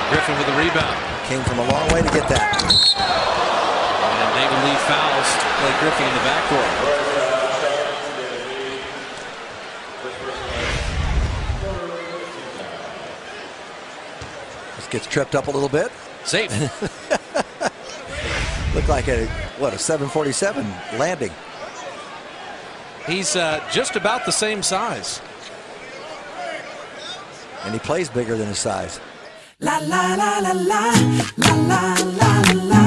Griffin with the rebound. Came from a long way to get that. And David Lee fouls Blake Griffin in the backcourt. Just gets tripped up a little bit. Safe. Looked like a 747 landing. He's just about the same size. And he plays bigger than his size. La la la la la la la la la.